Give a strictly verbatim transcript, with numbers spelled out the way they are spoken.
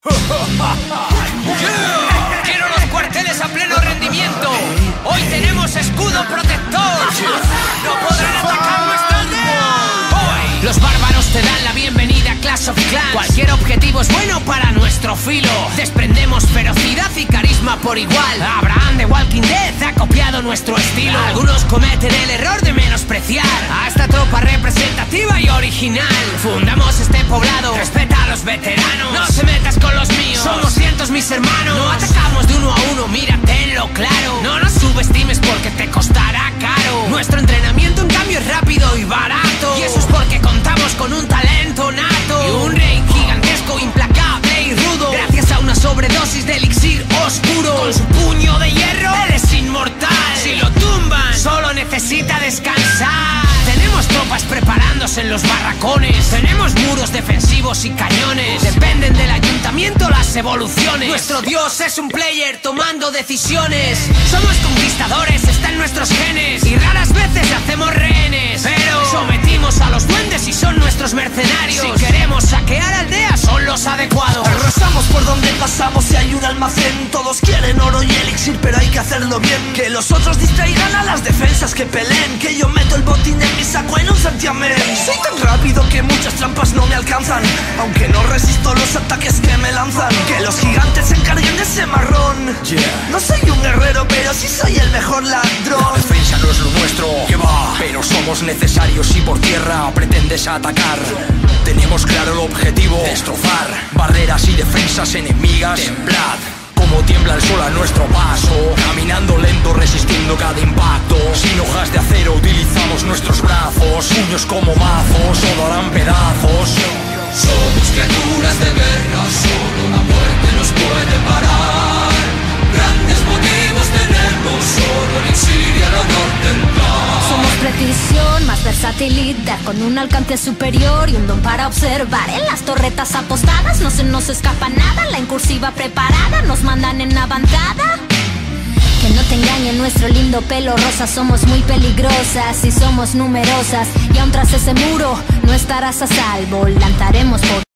Yeah. Quiero los cuarteles a pleno rendimiento. Hoy tenemos escudo protector. No podrán atacar nuestra aldea. Hoy los bárbaros te dan la bienvenida a Clash of Clans. Cualquier objetivo es bueno para nuestro filo. Desprendemos ferocidad y carisma por igual. Abraham de Walking Dead ha copiado nuestro estilo. Algunos cometen el error de menospreciar a esta tropa representativa y original. Fundamos este poblado, respeta a los veteranos. No se metas con los míos, somos cientos mis hermanos. No atacamos de uno a uno, mira, tenlo claro. No nos subestimes porque te costará caro. Nuestro entrenamiento en cambio es rápido y barato. Y eso es porque contamos con un talento nato y un rey gigantesco, implacable y rudo. Gracias a una sobredosis de elixir oscuro. Con su puño de hierro, él es inmortal. Si lo tumban, solo necesita descansar. Tenemos tropas preparándose en los barracones. Tenemos muros defensivos y cañones. Dependen del ayuntamiento las evoluciones. Nuestro dios es un player tomando decisiones. Somos conquistadores, está en nuestros genes. Y raras veces hacemos rehenes, pero sometimos a los duendes y son nuestros mercenarios. Si queremos saquear aldeas, son los adecuados. Arrasamos por donde pasamos y hay un almacén. Todos quieren oro y elixir, pero hay que hacerlo bien. Que los otros distraigan a las defensas que peleen. Que yo meto el botín en mi saco en un santiamén. Soy tan rápido que muchas trampas no me alcanzan, aunque no resisto los ataques que me lanzan. Que los gigantes se encarguen de ese marrón. Yeah. No soy un guerrero, pero sí soy el mejor ladrón. La defensa no es lo nuestro, que va, pero somos necesarios y por tierra pretendes atacar. Tenemos claro el objetivo, destrozar barreras y defensas enemigas. Temblad como tiembla el sol a nuestro paso, caminando lento, resistiendo cada impacto. Sin hojas de acero utilizamos nuestros brazos, puños como mazos, todo harán pedazos. Somos criaturas de guerra, solo la muerte nos puede parar. Grandes motivos tenemos, solo el elixir y el honor del plan. Somos precisión, más versatilidad, con un alcance superior y un don para observar. En las torretas apostadas no se nos escapa nada. La incursiva preparada, nos mandan en avanzada. Que no te engañe nuestro lindo pelo rosa. Somos muy peligrosas y somos numerosas. Y aún tras ese muro no estarás a salvo. Lanzaremos por